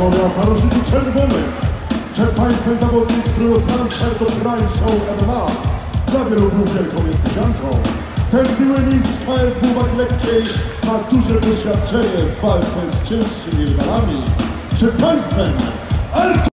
Panowie w narożniku czerwonym. Przed Państwem zawodnik, którego transfer do Prime Show MMA dla wielu był wielką niespodzianką. Ten były mistrz KSW wagi lekkiej ma duże doświadczenie w walce z cięższymi rywalami. Przed Państwem